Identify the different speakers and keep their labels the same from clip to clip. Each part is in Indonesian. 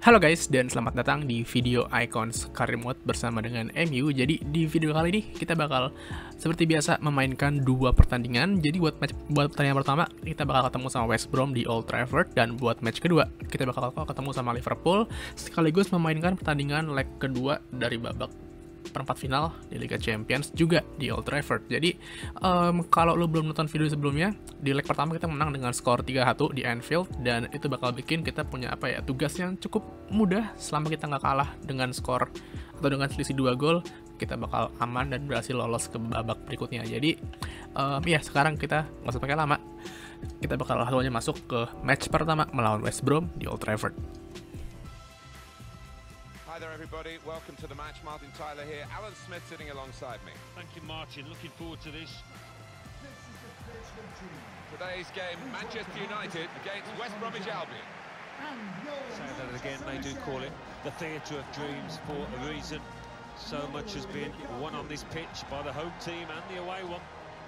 Speaker 1: Halo guys, dan selamat datang di video Icons Career Mode bersama dengan MU. Jadi di video kali ini kita bakal seperti biasa memainkan dua pertandingan. Jadi buat pertandingan pertama kita bakal ketemu sama West Brom di Old Trafford, dan buat match kedua kita bakal ketemu sama Liverpool sekaligus memainkan pertandingan leg kedua dari babak perempat final di Liga Champions juga di Old Trafford. Jadi kalau lo belum nonton video sebelumnya, di leg pertama kita menang dengan skor 3-1 di Anfield, dan itu bakal bikin kita punya tugas yang cukup mudah. Selama kita nggak kalah dengan skor atau dengan selisih 2 gol, kita bakal aman dan berhasil lolos ke babak berikutnya. Jadi sekarang kita nggak usah pakai lama, kita bakal langsung aja masuk ke match pertama melawan West Brom di Old Trafford.
Speaker 2: Hi there everybody, welcome to the match. Martin Tyler here, Alan Smith sitting alongside me.
Speaker 3: Thank you Martin, looking forward to this.
Speaker 2: Today's game, Manchester United against West Bromwich Albion.
Speaker 3: Say that again, they do call it the theatre of dreams for a reason. So much has been won on this pitch by the home team and the away one.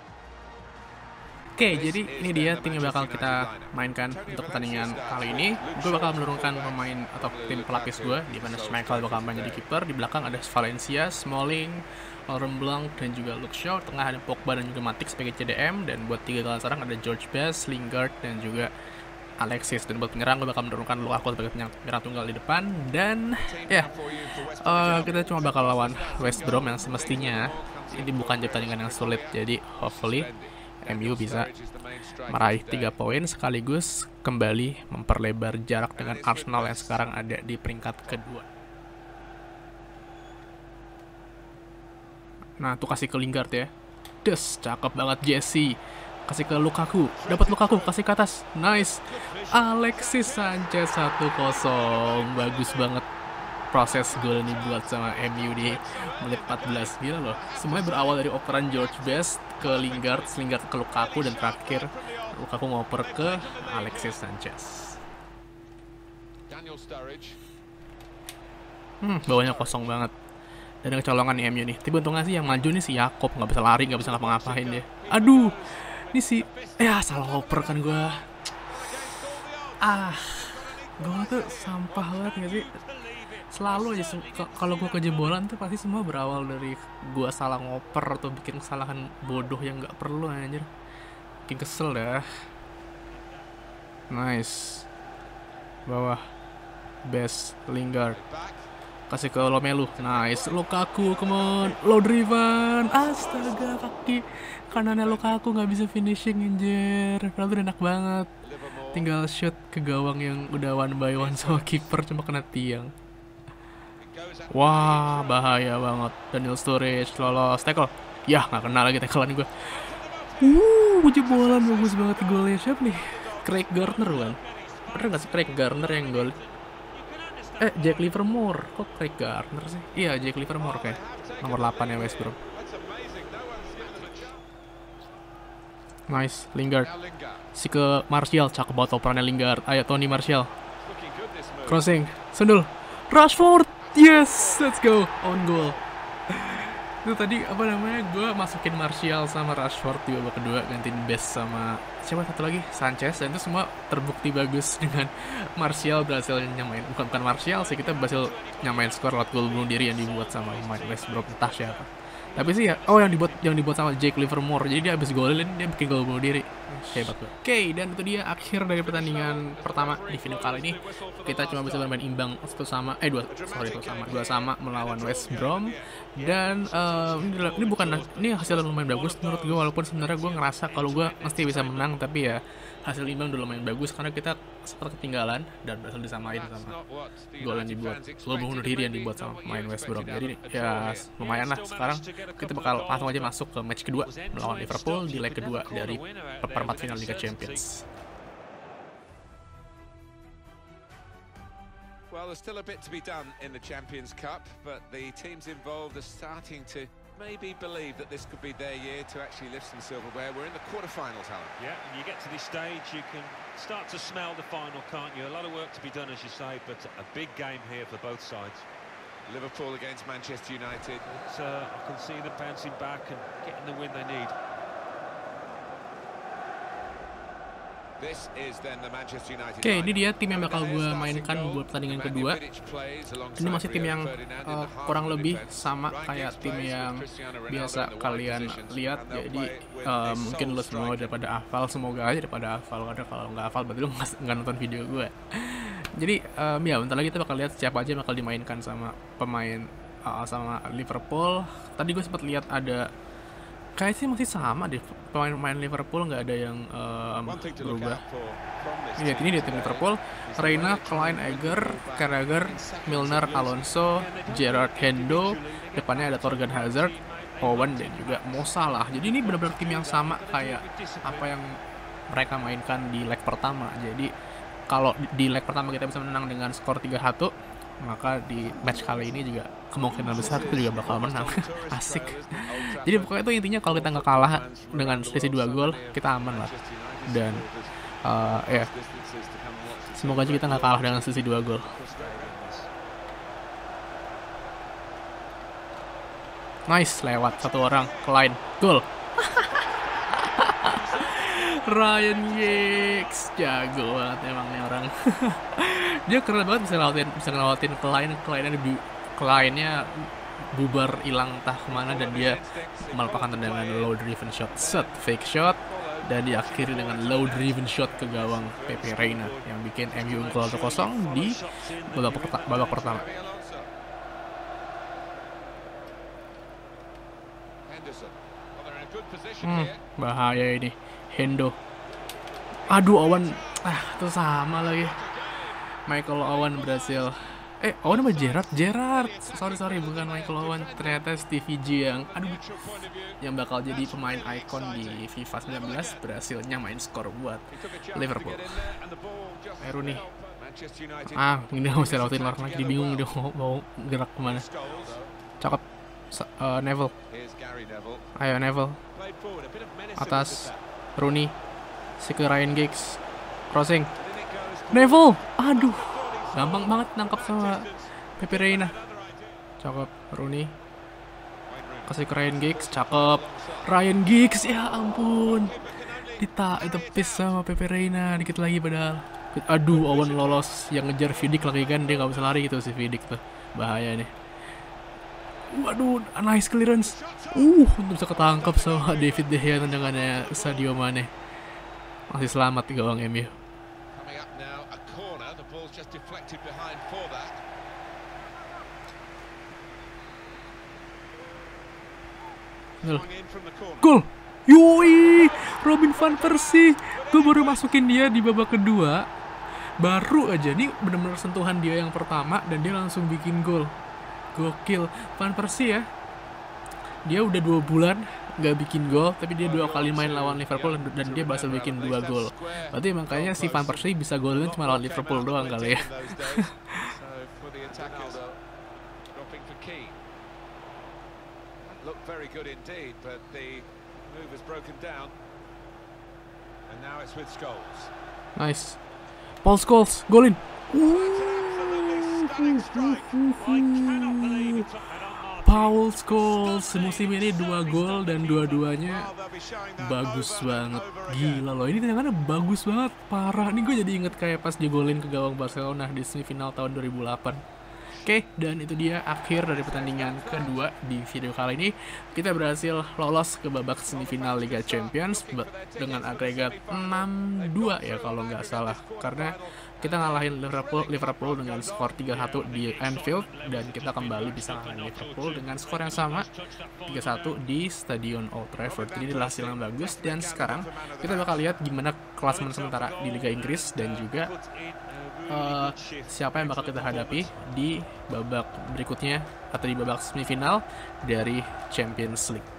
Speaker 1: Oke, jadi ini dia tim yang bakal kita mainkan untuk pertandingan kali ini. Gue bakal menurunkan pemain atau tim pelapis gue, di mana Schmeichel bakal main jadi kiper. Di belakang ada Valencia, Smalling, Laurent Blanc, dan juga Luke Shaw. Tengah ada Pogba dan juga Matic sebagai CDM. Dan buat tiga gelandang serang ada George Best, Lingard, dan juga Alexis. Dan buat penyerang gue bakal menurunkan Lukaku sebagai penyerang tunggal di depan. Dan kita cuma bakal lawan West Brom yang semestinya ini bukan pertandingan yang sulit. Jadi hopefully MU bisa meraih 3 poin sekaligus kembali memperlebar jarak dengan Arsenal yang sekarang ada di peringkat kedua. Nah, tuh kasih ke Lingard ya. Cakep banget Jesse. Kasih ke Lukaku. Dapat Lukaku, kasih ke atas. Nice. Alexis Sanchez 1-0. Bagus banget proses gol ini buat sama MU di menit 14. Gila loh. Semuanya berawal dari operan George Best ke Lingard ke Lukaku, dan terakhir Lukaku ngoper ke Alexis Sanchez. Bawahnya kosong banget. Dan ada kecolongan nih MU nih. Tapi untungnya sih yang maju nih si Jakob, nggak bisa lari, nggak bisa ngapa-ngapain dia. Aduh, ini si salah ngoper kan gue. Gue tuh sampah banget nggak sih? Selalu aja kalau gue kejebolan tuh pasti semua berawal dari gue salah ngoper atau bikin kesalahan bodoh yang nggak perlu, anjir. Bikin kesel dah. Nice. Bawah. Best Lingard. Kasih ke Lomelu. Nice. Lukaku, come on. Low driven. Astaga, kaki kanannya Lukaku nggak bisa finishing, anjir. Padahal tuh enak banget. Tinggal shoot ke gawang yang udah one by one sama kiper, cuma kena tiang. Wah, bahaya banget. Daniel Sturridge lolos tackle. Ya, nggak kena lagi tacklean gue. Jebolan bagus banget golnya. Siapa nih? Craig Gardner kan? Bener nggak sih Craig Gardner yang gol? Jack Livermore. Kok Craig Gardner sih? Iya, Jack Livermore kayak. Nomor 8 ya West Brom. Nice, Lingard. Si ke Martial, cakep banget operannya Lingard. Ayo Tony Martial. Crossing, sundul. Rashford. Yes, let's go, on goal. Itu tadi gue masukin Martial sama Rashford di babak kedua, gantiin Best sama siapa satu lagi, Sanchez, dan itu semua terbukti bagus dengan Martial berhasil nyamain. Bukan Martial sih, kita berhasil nyamain skor lewat gol bunuh diri yang dibuat sama pemain West Brom, entah siapa. Tapi sih yang dibuat sama Jake Livermore. Jadi dia habis golin, dia bikin gol bunuh diri. Hebat banget. Oke, dan itu dia akhir dari pertandingan pertama di final kali ini. Kita cuma bisa bermain imbang 2 sama melawan West Brom. Dan ini hasil lumayan bagus menurut gue, walaupun sebenarnya gue ngerasa kalau gue mesti bisa menang, tapi ya hasil imbang udah lumayan bagus karena kita sempat ketinggalan dan berhasil disamain sama gol bunuh diri yang dibuat sama pemain West Brom. Jadi ya lumayan lah. Sekarang kita bakal langsung aja masuk ke match kedua melawan Liverpool di leg kedua dari perempat final Liga Champions.
Speaker 2: Well, there's still a bit to be done in the Champions Cup, but the teams involved are starting to maybe believe that this could be their year to actually lift some silverware. We're in the quarterfinals, Alan.
Speaker 3: Yeah, and you get to this stage, you can start to smell the final, can't you? A lot of work to be done, as you say, but a big game here for both sides.
Speaker 2: Liverpool against Manchester United.
Speaker 3: I can see them bouncing back and getting the win they need.
Speaker 1: Oke, ini dia tim yang bakal gue mainkan buat pertandingan kedua. Ini masih tim yang kurang lebih sama kayak tim yang biasa kalian lihat. Jadi mungkin lo semua udah pada hafal, semoga aja udah pada hafal. Karena kalau nggak hafal berarti lo nggak nonton video gue. Jadi ya bentar lagi kita bakal lihat siapa aja yang bakal dimainkan sama pemain sama Liverpool. Tadi gue sempat lihat ada kayaknya masih sama deh pemain Liverpool, nggak ada yang berubah. Lihat ini dia tim Liverpool: Reina, Klein, Eger, Carragher, Milner, Alonso, Gerrard, Hendo. Depannya ada Thorgan Hazard, Owen dan juga Mo Salah. Jadi ini benar-benar tim yang sama kayak apa yang mereka mainkan di leg pertama. Jadi kalau di leg pertama kita bisa menang dengan skor 3-1, maka di match kali ini juga kemungkinan besar kita juga bakal menang. Asik. Jadi pokoknya itu intinya, kalau kita nggak kalah dengan selisih 2 gol, kita aman lah. Dan ya semoga aja kita nggak kalah dengan selisih 2 gol. Nice, lewat satu orang, Klein, gol. Ryan Giggs, jago banget emang nih orang. Dia keren banget, bisa ngelawatin Kleinnya bubar hilang entah kemana, dan dia melepaskan tendangan low driven shot, fake shot, dan diakhiri dengan low driven shot ke gawang Pepe Reina yang bikin MU unggul 1-0 di babak pertama. Bahaya ini. Hendo. Aduh, Owen. Itu sama lagi. Michael Owen berhasil. Owen sama Gerrard. Sorry, bukan Michael Owen. Ternyata Stevie G yang bakal jadi pemain ikon di FIFA 19 berhasil nyamain skor buat Liverpool. Rooney. Ini gak bisa lewatin orang lagi. Bingung dia mau gerak kemana. Cakep. Neville. Ayo Neville. Atas Rooney. Si ke Ryan Giggs. Crossing. Neville. Aduh. Gampang banget nangkap sama Pepe Reina. Cakep. Rooney. Kasih ke Ryan Giggs. Cakep. Ryan Giggs. Ya ampun. Ditepis sama Pepe Reina. Dikit lagi padahal. Aduh, Owen lolos. Yang ngejar Vidic lagi kan. Dia gak bisa lari gitu si Vidic tuh. Bahaya nih. Waduh, nice clearance. Untuk bisa ketangkap sama David De Gea tendangannya Sadio Mane. Masih selamat gawang MU. Gol. Yoi, Robin van Persie. Gue baru masukin dia di babak kedua. Baru aja nih bener-bener sentuhan dia yang pertama dan dia langsung bikin gol. Gokil. Van Persie ya, dia udah 2 bulan gak bikin gol, tapi dia 2 kali main lawan Liverpool dan dia berhasil bikin 2 gol. Berarti makanya si Van Persie bisa golin cuma lawan Liverpool doang kali ya. Nice. Paul Scholes golin. Paul Scholes musim ini 2 gol dan dua-duanya bagus banget. Gila loh, ini tendangannya bagus banget, parah. Nih gue jadi inget kayak pas dia golin ke gawang Barcelona di semifinal tahun 2008. Oke, dan itu dia akhir dari pertandingan kedua. Di video kali ini kita berhasil lolos ke babak semifinal Liga Champions dengan agregat 6-2 ya kalau nggak salah, karena kita ngalahin Liverpool dengan skor 3-1 di Anfield, dan kita kembali bisa ngalahin Liverpool dengan skor yang sama 3-1 di Stadion Old Trafford. Jadi adalah hasil yang bagus, dan sekarang kita bakal lihat gimana klasemen sementara di Liga Inggris dan juga siapa yang bakal kita hadapi di babak berikutnya atau di babak semifinal dari Champions League.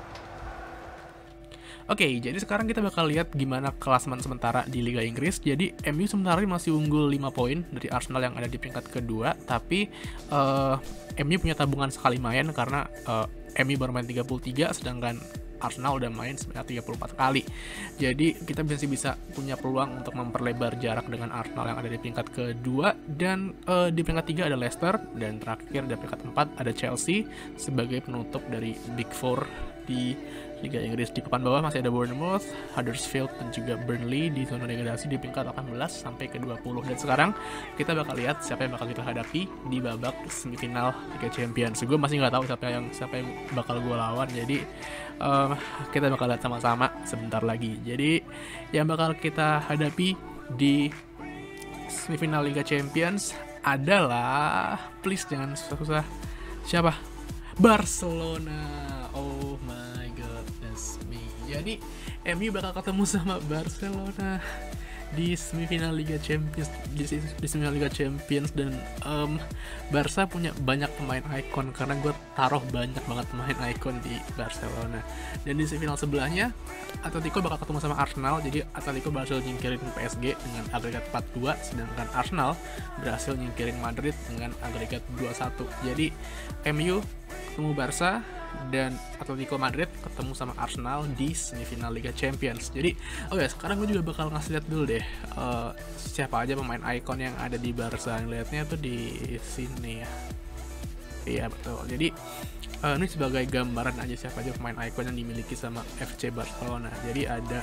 Speaker 1: Oke, jadi sekarang kita bakal lihat gimana klasemen sementara di Liga Inggris. Jadi MU sementara masih unggul 5 poin dari Arsenal yang ada di peringkat kedua, tapi MU punya tabungan sekali main karena MU baru main 33 sedangkan Arsenal udah main sebanyak 34 kali. Jadi kita bisa punya peluang untuk memperlebar jarak dengan Arsenal yang ada di peringkat kedua, dan di peringkat 3 ada Leicester, dan terakhir di peringkat 4 ada Chelsea sebagai penutup dari Big Four di Liga Inggris. Di papan bawah masih ada Bournemouth, Huddersfield, dan juga Burnley di zona degradasi di peringkat 18 sampai ke 20. Dan sekarang kita bakal lihat siapa yang bakal kita hadapi di babak semifinal Liga Champions. Gue masih nggak tahu siapa yang bakal gue lawan, jadi kita bakal lihat sama-sama sebentar lagi. Jadi yang bakal kita hadapi di semifinal Liga Champions adalah, please jangan susah-susah, siapa? Barcelona. Oh my goodness me. Jadi MU bakal ketemu sama Barcelona di semifinal Liga Champions, di semifinal Liga Champions. Dan Barca punya banyak pemain ikon karena gue taruh banyak banget pemain ikon di Barcelona. Dan di semifinal sebelahnya Atletico bakal ketemu sama Arsenal. Jadi Atletico berhasil nyingkirin PSG dengan agregat 4-2, sedangkan Arsenal berhasil nyingkirin Madrid dengan agregat 2-1. Jadi MU ketemu Barca dan Atletico Madrid ketemu sama Arsenal di semifinal Liga Champions. Jadi sekarang gue juga bakal ngasih lihat dulu deh siapa aja pemain ikon yang ada di Barca. Lihatnya tuh di sini ya. Iya betul. Jadi ini sebagai gambaran aja siapa aja pemain ikon yang dimiliki sama FC Barcelona. Jadi ada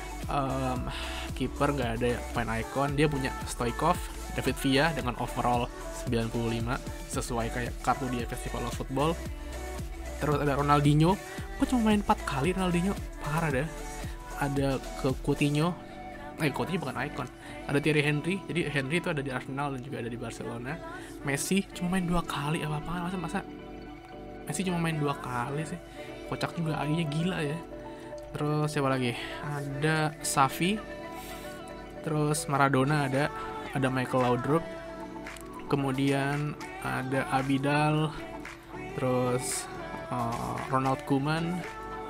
Speaker 1: kiper nggak ada pemain ikon, dia punya Stoichkov, David Villa dengan overall 95 sesuai kayak kartu di Festival of Football. Terus ada Ronaldinho, kok cuma main 4 kali Ronaldinho, parah dah. Ada Coutinho, Coutinho bukan ikon. Ada Thierry Henry, jadi Henry itu ada di Arsenal dan juga ada di Barcelona. Messi cuma main 2 kali, apa-apaan masa Messi cuma main 2 kali sih, kocak juga, aginya gila ya. Terus siapa lagi? Ada Xavi, terus Maradona ada Michael Laudrup, kemudian ada Abidal, terus Ronald Koeman,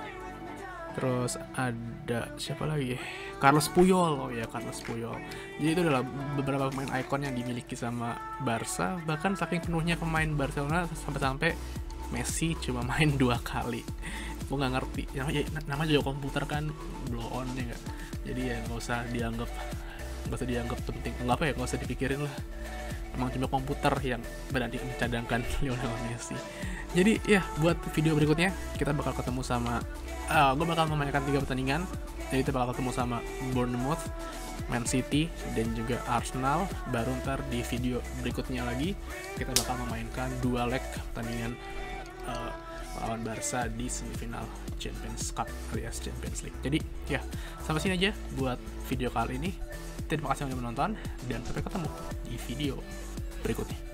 Speaker 1: terus ada siapa lagi? Carlos Puyol. Carlos Puyol. Jadi itu adalah beberapa pemain ikon yang dimiliki sama Barca. Bahkan saking penuhnya pemain Barcelona sampai-sampai Messi cuma main 2 kali. Gue nggak ngerti. Nama juga komputer kan, blow on ya nggak. Jadi ya nggak usah dianggap penting. Nggak usah dipikirin lah. Emang cuma komputer yang berani mencadangkan Lionel Messi. Jadi ya buat video berikutnya kita bakal ketemu sama gue bakal memainkan 3 pertandingan. Jadi kita bakal ketemu sama Bournemouth, Man City, dan juga Arsenal. Baru ntar di video berikutnya lagi kita bakal memainkan 2 leg pertandingan lawan Barca di semifinal Champions Cup alias Champions League. Jadi ya sampai sini aja buat video kali ini. Terima kasih sudah menonton dan sampai ketemu di video berikutnya.